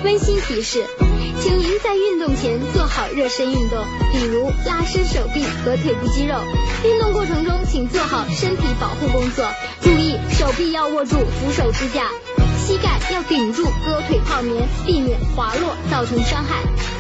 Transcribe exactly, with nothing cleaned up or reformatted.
温馨提示，请您在运动前做好热身运动，比如拉伸手臂和腿部肌肉。运动过程中，请做好身体保护工作，注意手臂要握住扶手支架，膝盖要顶住胳腿泡棉，避免滑落造成伤害。